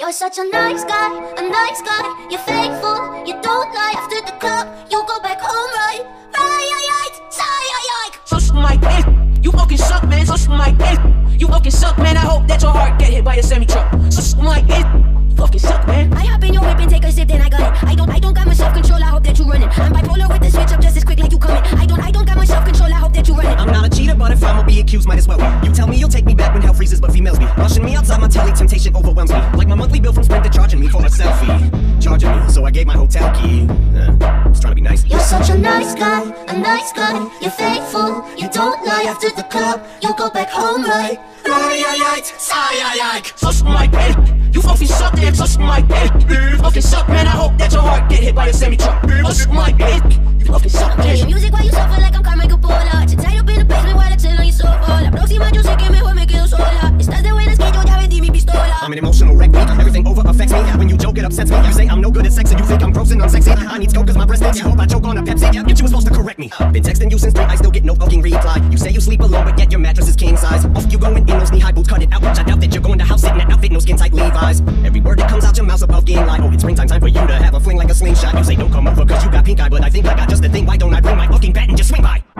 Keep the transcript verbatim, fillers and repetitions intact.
You're such a nice guy, a nice guy. You're faithful, you don't lie. After the club, you go back home, right? Reyez, Reyez. Such my bitch, you fucking suck, man. Such my bitch, you fucking suck, man. I hope that your heart get hit by a semi truck. Such my bitch, you fucking suck, man. I hop in your whip and take a sip, then I got it. I don't, I don't got my self-control. I hope that you running. I'm bipolar with the switch up just as quick like you coming. I don't, I don't got my self-control. I hope that you running. I'm not a cheater, but if I'ma be accused, might as well be. You tell me you'll take me back when hell freezes, but females be rushing me outside my telly. Temptation overwhelms me, like my monthly bill from Sprint. They're charging me for a selfie, charging me, so I gave my hotel key. Uh, I was trying to be nice. You're such a nice guy, a nice guy. You're faithful, you don't lie. After the club, you go back home, right? Reyez, Reyez. Such my bitch, you fucking suck, man. Such my bitch, you fucking suck, man. I hope that your heart get hit by a semi truck. Such my bitch, you fucking suck, Play your man. music while you suffer like I'm Carmen Cupola. Te tied up in the basement while I chill on your sofa. La próxima yo sé que mejor me quedo sola. Estás de buenas que yo ya vendí mi pistola. I'm an emotional wreck, weak. Everything over affects me. When you joke, it upsets me. You say I'm no good at sex and you think I'm gross and unsexy. I need scope cause my breast aches. You hope I choke on a Pepsi. Yet you were supposed to correct me. Been texting you since three, I still get no fucking reply. You say you sleep alone, but yet your mattress is king size. Off you going in those knee-high boots, cut it out. Which I doubt that you're going to house sitting in that outfit, no skin tight Levi's. Every word that comes out your mouth's above game line. Oh, it's springtime, time for you to have a fling like a slingshot. You say don't come over cause you got pink eye, but I think I got just the thing. Why don't I bring my fucking bat and just swing by?